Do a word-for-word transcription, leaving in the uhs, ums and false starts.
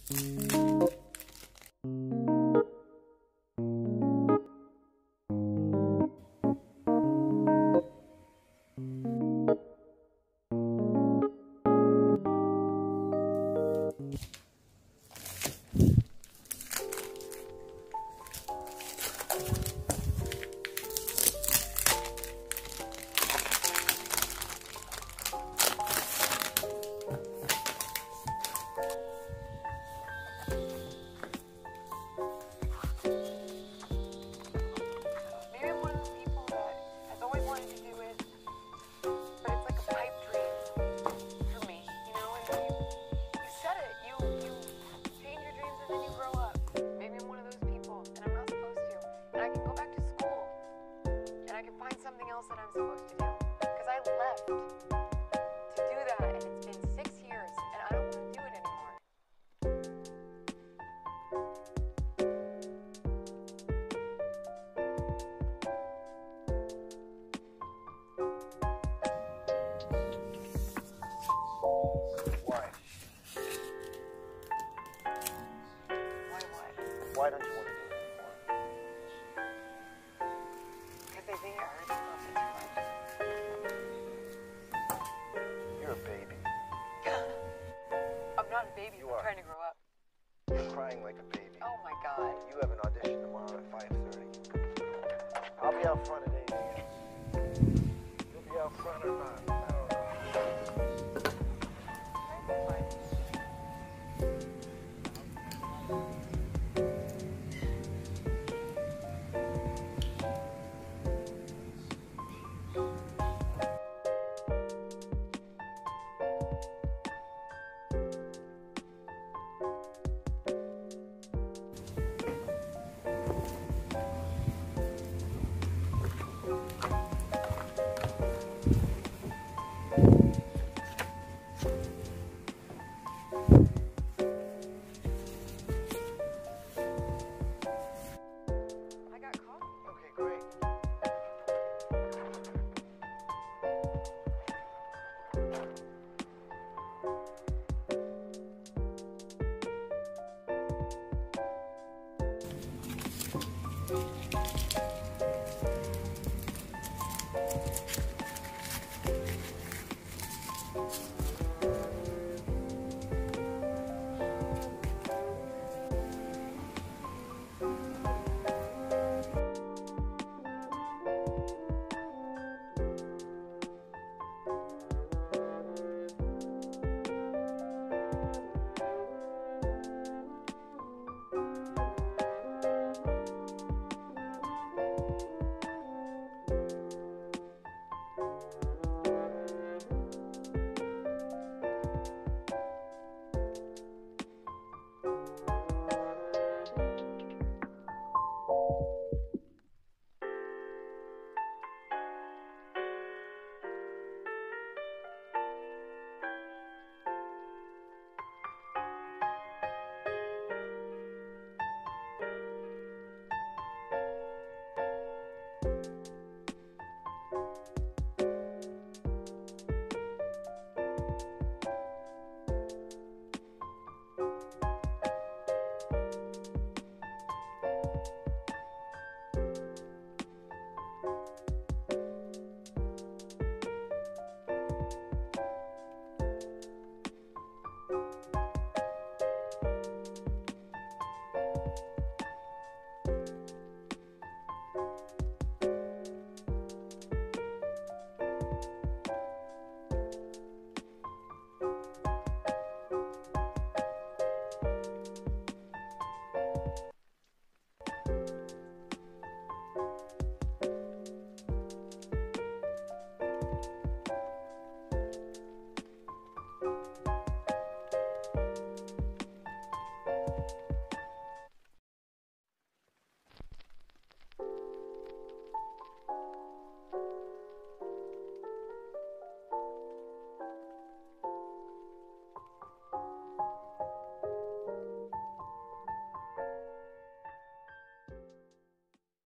That I'm supposed to do, because I left to do that, and it's been six years, and I don't want to do it anymore. Why? Why what? Why don't you want to do it anymore? Because they think I hurt myself too much. You're a baby. I'm not a baby. You I'm are. trying to grow up. You're crying like a baby. Oh my God. You have an audition tomorrow at five thirty. I'll be out front at eight a m You'll be out front or not?